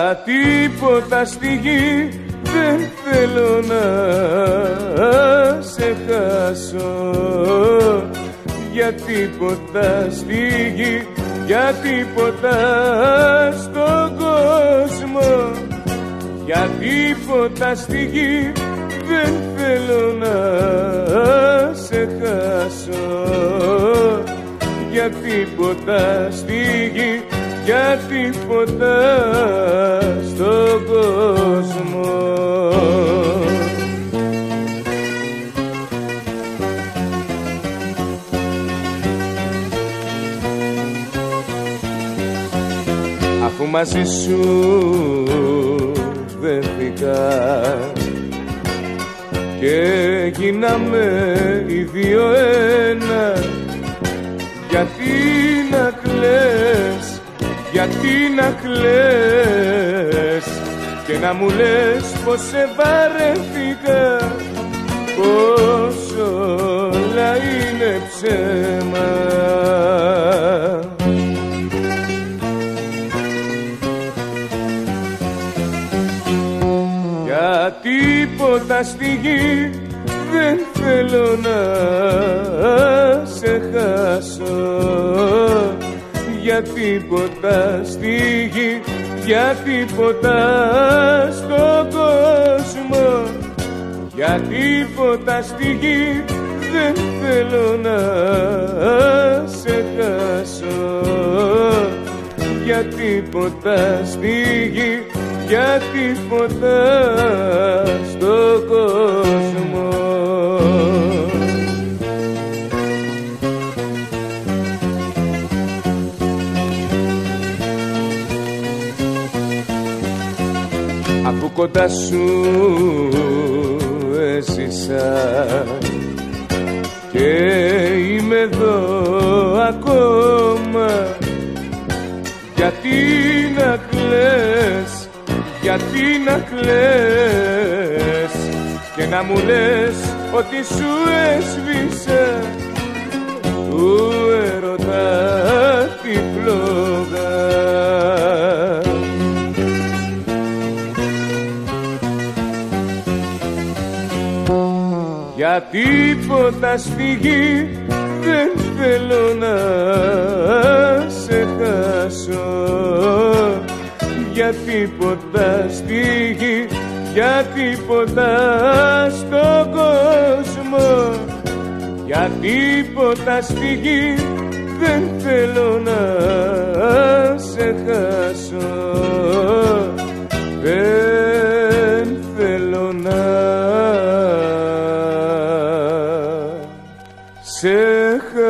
Για τίποτα στη γη δεν θέλω να σε χάσω. Για τίποτα στη γη, για τίποτα στον κόσμο. Για τίποτα στη γη δεν θέλω να σε χάσω. Για τίποτα στη γη, για τίποτα στον κόσμο. Αφού μαζί σου δέθηκα και γίναμε οι δύο ένα, γιατί να κλαις, γιατί να κλαις και να μου λες πως σε βαρεθήκα, πως όλα είναι ψέμα. Για τίποτα στη γη δεν θέλω να σε χάσω. Για τίποτα στη γη, για τίποτα στον κόσμο. Για τίποτα στη γη δεν θέλω να σε χάσω. Για τίποτα στη γη, για τίποτα στον κόσμο. Αφού κοντά σου έζησα και είμαι εδώ ακόμα, γιατί να κλαις, γιατί να κλαις και να μου λες ότι σου έσβησε του έρωτα τη φλόγα. Για τίποτα στη γη δεν θέλω να σε χάσω. Για τίποτα στη γη, για τίποτα στον κόσμο. Για τίποτα στη γη δεν θέλω να σε χάσω. Δεν θέλω να σε χάσω.